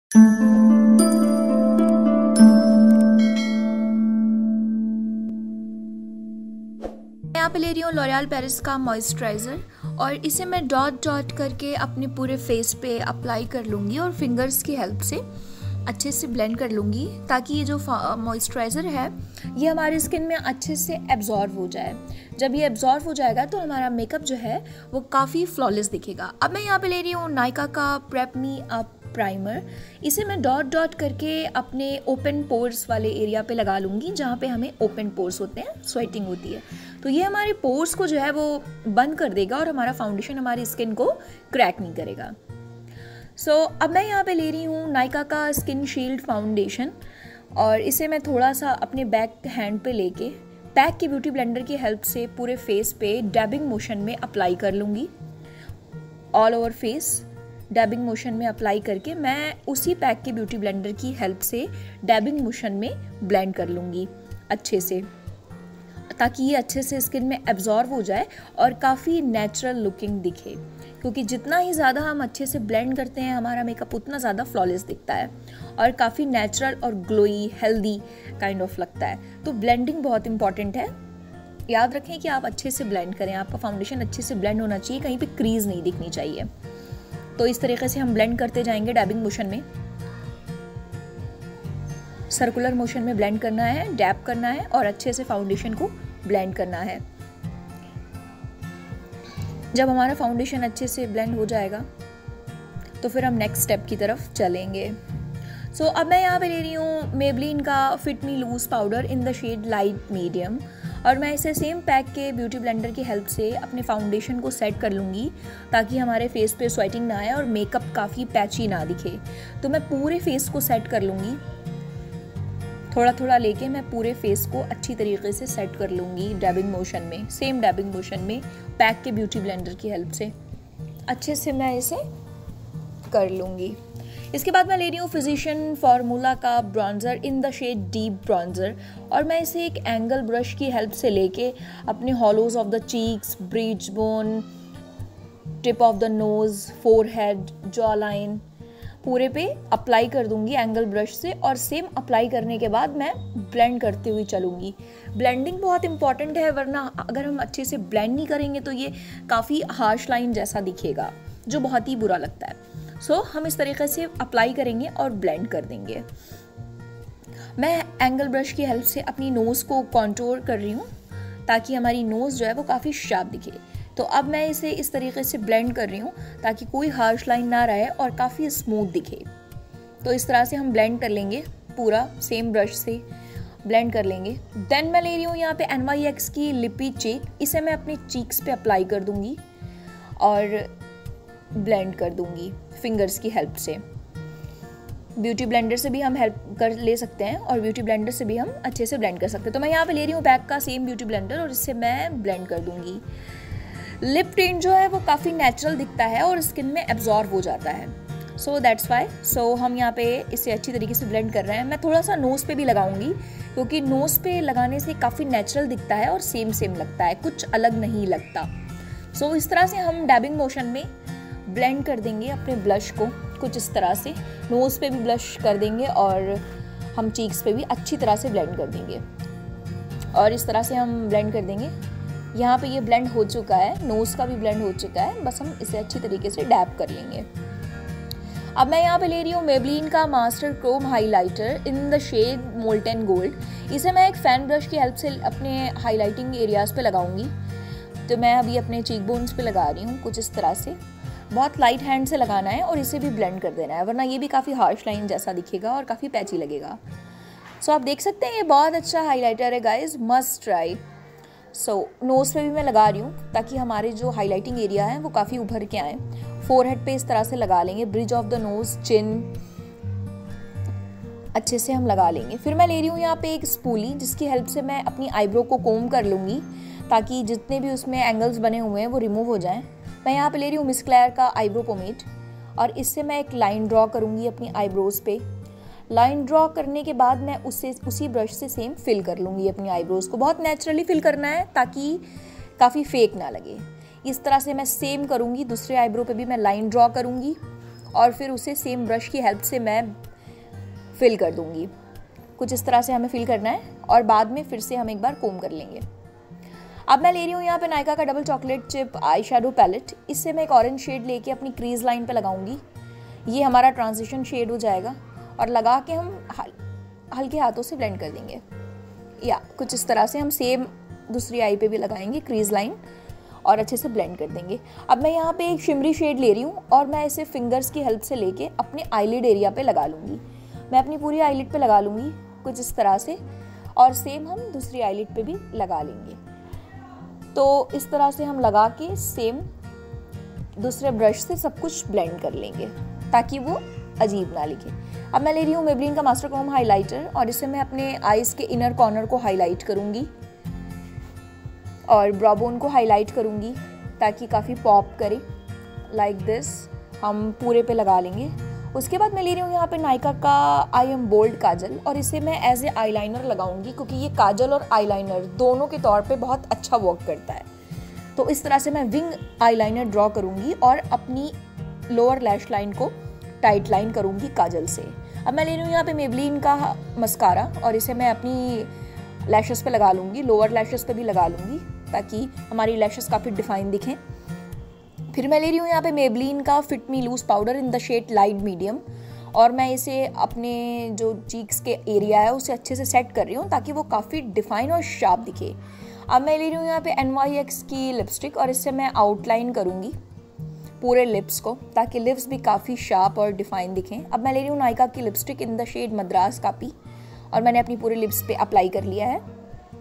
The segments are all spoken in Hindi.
यहाँ पे ले रही हूँ लॉरियल पेरिस का मॉइस्चराइज़र और इसे मैं डॉट डॉट करके अपने पूरे फेस पे अप्लाई कर लूँगी और फिंगर्स की हेल्प से अच्छे से ब्लेंड कर लूँगी ताकि ये जो मॉइस्चराइज़र है ये हमारी स्किन में अच्छे से एब्जॉर्व हो जाए। जब ये एब्जॉर्व हो जाएगा तो हमारा मेकअप जो है वो काफ़ी फ्लॉलेस दिखेगा। अब मैं यहाँ पे ले रही हूँ नायका का प्रेप मी अप प्राइमर। इसे मैं डॉट डॉट करके अपने ओपन पोर्स वाले एरिया पे लगा लूँगी जहाँ पे हमें ओपन पोर्स होते हैं, स्वेटिंग होती है, तो ये हमारे पोर्स को जो है वो बंद कर देगा और हमारा फाउंडेशन हमारी स्किन को क्रैक नहीं करेगा। अब मैं यहाँ पे ले रही हूँ नायका का स्किन शील्ड फाउंडेशन और इसे मैं थोड़ा सा अपने बैक हैंड पे लेके पैक की ब्यूटी ब्लेंडर की हेल्प से पूरे फेस पे डैबिंग मोशन में अप्लाई कर लूँगी। All over face dabbing motion में अप्लाई करके मैं उसी पैक की ब्यूटी ब्लेंडर की हेल्प से डैबिंग मोशन में ब्लेंड कर लूँगी अच्छे से, ताकि ये अच्छे से स्किन में एब्जॉर्व हो जाए और काफ़ी नेचुरल लुकिंग दिखे। क्योंकि जितना ही ज़्यादा हम अच्छे से ब्लेंड करते हैं हमारा मेकअप उतना ज़्यादा फ्लॉलेस दिखता है और काफ़ी नेचुरल और ग्लोई हेल्दी काइंड ऑफ लगता है। तो ब्लेंडिंग बहुत इंपॉर्टेंट है। याद रखें कि आप अच्छे से ब्लेंड करें, आपका फाउंडेशन अच्छे से ब्लेंड होना चाहिए, कहीं पे क्रीज नहीं दिखनी चाहिए। तो इस तरीके से हम ब्लेंड करते जाएंगे डैबिंग मोशन में, सर्कुलर मोशन में ब्लेंड करना है, डैब करना है और अच्छे से फाउंडेशन को ब्लेंड करना है। जब हमारा फाउंडेशन अच्छे से ब्लेंड हो जाएगा तो फिर हम नेक्स्ट स्टेप की तरफ चलेंगे। अब मैं यहाँ पे ले रही हूँ मेबलिन का fit me loose powder in the shade light medium और मैं इसे सेम पैक के ब्यूटी ब्लेंडर की हेल्प से अपने फाउंडेशन को सेट कर लूँगी ताकि हमारे फेस पे स्वेटिंग ना आए और मेकअप काफ़ी पैची ना दिखे। तो मैं पूरे फेस को सेट कर लूँगी, थोड़ा थोड़ा लेके मैं पूरे फेस को अच्छी तरीके से सेट कर लूँगी डैबिंग मोशन में, सेम डैबिंग मोशन में पैक के ब्यूटी ब्लेंडर की हेल्प से अच्छे से मैं इसे कर लूँगी। इसके बाद मैं ले रही हूँ फिजिशियन फार्मूला का bronzer in the shade deep bronzer और मैं इसे एक एंगल ब्रश की हेल्प से लेके अपने hollows of the cheeks, bridge bone, tip of the nose, forehead, jaw line पूरे पे अप्लाई कर दूंगी एंगल ब्रश से और सेम अप्लाई करने के बाद मैं ब्लेंड करते हुए चलूँगी। ब्लेंडिंग बहुत इंपॉर्टेंट है, वरना अगर हम अच्छे से ब्लेंड नहीं करेंगे तो ये काफ़ी हार्श लाइन जैसा दिखेगा जो बहुत ही बुरा लगता है। हम इस तरीके से अप्लाई करेंगे और ब्लेंड कर देंगे। मैं एंगल ब्रश की हेल्प से अपनी नोज़ को कॉन्टोर कर रही हूँ ताकि हमारी नोज़ जो है वो काफ़ी शार्प दिखे। तो अब मैं इसे इस तरीके से ब्लेंड कर रही हूँ ताकि कोई हार्श लाइन ना रहे और काफ़ी स्मूथ दिखे। तो इस तरह से हम ब्लेंड कर लेंगे, पूरा सेम ब्रश से ब्लेंड कर लेंगे। देन मैं ले रही हूँ यहाँ पे NYX की लिपी चीक, इसे मैं अपनी चीक्स पे अप्लाई कर दूँगी और ब्लेंड कर दूँगी फिंगर्स की हेल्प से। ब्यूटी ब्लेंडर से भी हम हेल्प कर ले सकते हैं और ब्यूटी ब्लेंडर से भी हम अच्छे से ब्लेंड कर सकते हैं। तो मैं यहाँ पे ले रही हूँ बैक का सेम ब्यूटी ब्लेंडर और इससे मैं ब्लेंड कर दूँगी। लिप टिंट जो है वो काफ़ी नेचुरल दिखता है और स्किन में एब्जॉर्व हो जाता है। दैट्स वाई हम यहाँ पे इसे अच्छी तरीके से ब्लेंड कर रहे हैं। मैं थोड़ा सा नोज़ पे भी लगाऊंगी क्योंकि नोज़ पे लगाने से काफ़ी नेचुरल दिखता है और सेम लगता है, कुछ अलग नहीं लगता। इस तरह से हम डैबिंग मोशन में ब्लेंड कर देंगे अपने ब्लश को, कुछ इस तरह से नोज़ पे भी ब्लश कर देंगे और हम चीक्स पे भी अच्छी तरह से ब्लेंड कर देंगे और इस तरह से हम ब्लेंड कर देंगे। यहाँ पे ये ब्लेंड हो चुका है, नोज़ का भी ब्लेंड हो चुका है, बस हम इसे अच्छी तरीके से डैब कर लेंगे। अब मैं यहाँ पे ले रही हूँ मेबलिन का master chrome highlighter in the shade molten gold. इसे मैं एक फैन ब्रश की हेल्प से अपने हाइलाइटिंग एरियाज़ पे लगाऊंगी। तो मैं अभी अपने चीक बोन्स पे लगा रही हूँ कुछ इस तरह से, बहुत लाइट हैंड से लगाना है और इसे भी ब्लेंड कर देना है, वरना ये भी काफ़ी हार्श लाइन जैसा दिखेगा और काफ़ी पैची लगेगा। आप देख सकते हैं ये बहुत अच्छा हाइलाइटर है गाइज, मस्ट ट्राई। नोज़ पे भी मैं लगा रही हूँ ताकि हमारे जो हाइलाइटिंग एरिया है वो काफ़ी उभर के आए। फोरहेड पे इस तरह से लगा लेंगे, bridge of the nose, chin अच्छे से हम लगा लेंगे। फिर मैं ले रही हूँ यहाँ पे एक स्पूली जिसकी हेल्प से मैं अपनी आईब्रो को कोम कर लूँगी ताकि जितने भी उसमें एंगल्स बने हुए हैं वो रिमूव हो जाएं। मैं यहाँ पे ले रही हूँ मिस क्लेयर का आईब्रो पोमेड और इससे मैं एक लाइन ड्रॉ करूँगी अपनी आईब्रोज़ पे। लाइन ड्रॉ करने के बाद मैं उसी ब्रश से सेम फिल कर लूँगी अपनी आईब्रोज़ को। बहुत नेचुरली फिल करना है ताकि काफ़ी फेक ना लगे। इस तरह से मैं सेम करूँगी, दूसरे आईब्रो पे भी मैं लाइन ड्रॉ करूँगी और फिर उसे सेम ब्रश की हेल्प से मैं फिल कर दूँगी। कुछ इस तरह से हमें फिल करना है और बाद में फिर से हम एक बार कोम कर लेंगे। अब मैं ले रही हूँ यहाँ पे नायका का double chocolate chip eye shadow palette. इससे मैं एक ऑरेंज शेड लेके अपनी क्रीज लाइन पे लगाऊंगी। ये हमारा ट्रांजिशन शेड हो जाएगा और लगा के हम हल्के हाथों से ब्लेंड कर देंगे। या कुछ इस तरह से हम सेम दूसरी आई पे भी लगाएंगे क्रीज लाइन और अच्छे से ब्लेंड कर देंगे। अब मैं यहाँ पे एक शिमरी शेड ले रही हूँ और मैं इसे फिंगर्स की हेल्प से लेके अपने आईलिड एरिया पे लगा लूँगी। मैं अपनी पूरी आईलिड पे लगा लूँगी कुछ इस तरह से, और सेम हम दूसरी आईलिड पे भी लगा लेंगे। तो इस तरह से हम लगा के सेम दूसरे ब्रश से सब कुछ ब्लेंड कर लेंगे ताकि वो अजीब ना लिखे। अब मैं ले रही हूँ मेबलिन का मास्टर क्रोम हाइलाइटर और इससे मैं अपने आईज के इनर कॉर्नर को हाईलाइट करूँगी और ब्रॉबोन को हाईलाइट करूँगी ताकि काफ़ी पॉप करे। लाइक दिस हम पूरे पे लगा लेंगे। उसके बाद मैं ले रही हूँ यहाँ पे नायका का आई एम बोल्ड काजल और इसे मैं एज ए आईलाइनर लगाऊंगी क्योंकि ये काजल और आईलाइनर दोनों के तौर पे बहुत अच्छा वर्क करता है। तो इस तरह से मैं विंग आईलाइनर ड्रॉ करूँगी और अपनी लोअर लैश लाइन को टाइट लाइन करूँगी काजल से। अब मैं ले रही हूँ यहाँ पे मेबलिन का मस्कारा और इसे मैं अपनी लैशेस पे लगा लूँगी, लोअर लैशेस पे भी लगा लूँगी ताकि हमारी लैशेस काफ़ी डिफाइन दिखें। फिर मैं ले रही हूँ यहाँ पे मेबलिन का fit me loose powder in the shade light medium और मैं इसे अपने जो चीक्स के एरिया है उसे अच्छे से सेट कर रही हूँ ताकि वो काफ़ी डिफाइन और शार्प दिखे। अब मैं ले रही हूँ यहाँ पे NYX की लिपस्टिक और इससे मैं आउटलाइन करूँगी पूरे लिप्स को ताकि लिप्स भी काफ़ी शार्प और डिफाइन दिखें। अब मैं ले रही हूँ नायका की lipstick in the shade Madras kaapi और मैंने अपनी पूरे लिप्स पे अप्लाई कर लिया है।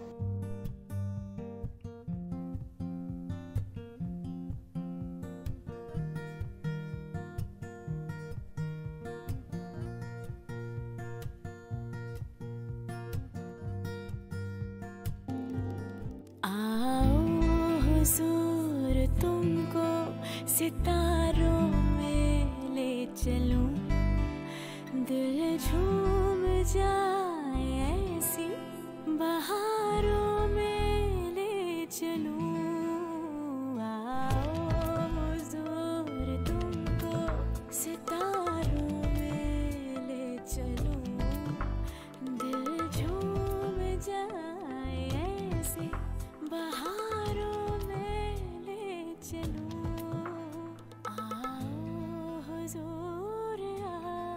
हुजूर तुमको सितारों में ले चलूं, दिल झूम जाए ऐसी बहारों में ले चलूं। आओ हुजूर तुमको सितारों में ले चलूं, दिल झूम जाए ऐसी बहारों में ले चलूं। आओ हुजूर आओ।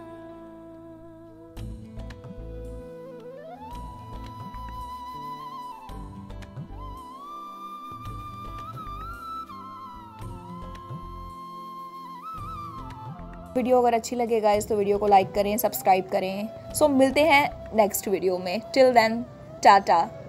वीडियो अगर अच्छी लगे गाइस तो वीडियो को लाइक करें, सब्सक्राइब करें। सो मिलते हैं नेक्स्ट वीडियो में। Till then Tata.